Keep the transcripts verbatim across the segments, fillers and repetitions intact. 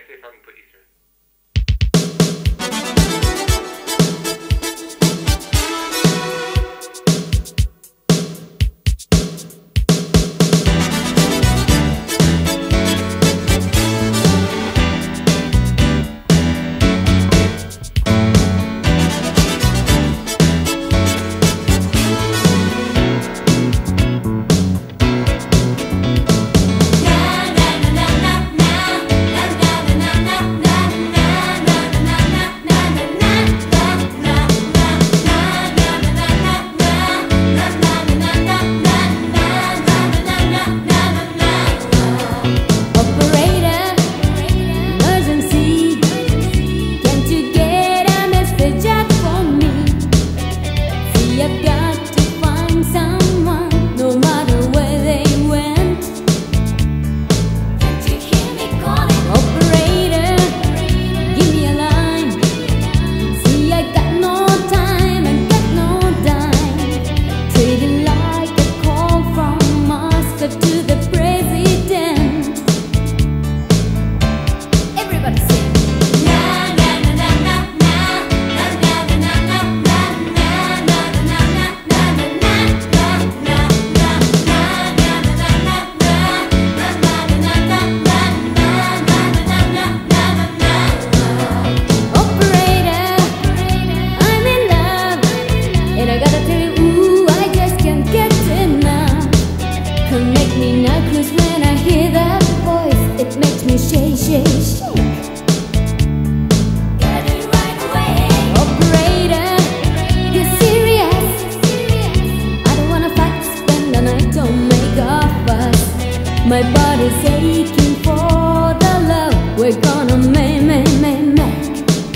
see if I can put you through. My body's aching for the love we're gonna make, make, make, make.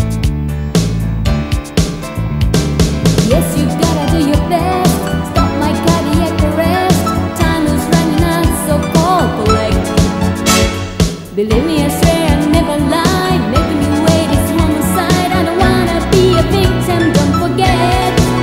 Yes, you gotta do your best. Stop my cardiac arrest. Time is running out, so call collect. Believe me, I swear I never lied. Making me wait is homicide. I don't wanna be a victim, don't forget.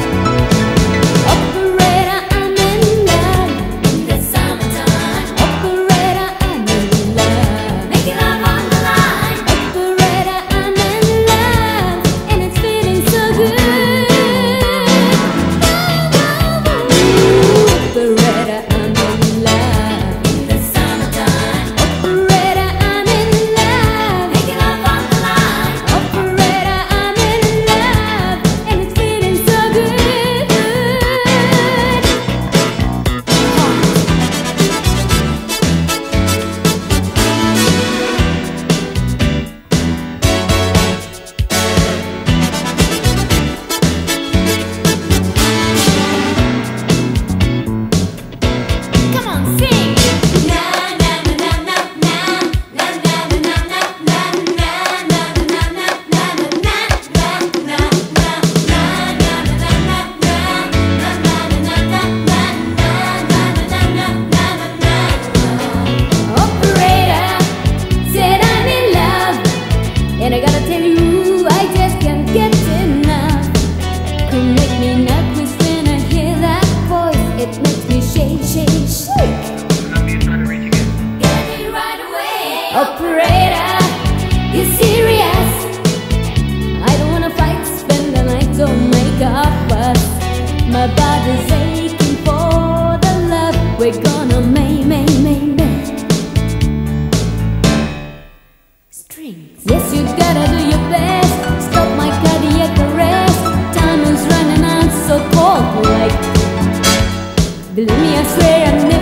And I gotta tell you, I just can't get enough. Come make me nervous when I hear that voice. It makes me shake, shake, shake. Get me right away. Operator, you serious? I don't wanna fight, spend the night, don't make a fuss. My body's aching for the love we're gonna make, make, make, make. Yes, you gotta do your best. Stop my cardiac arrest. Time is running out, so call polite. Believe me, I swear I'm never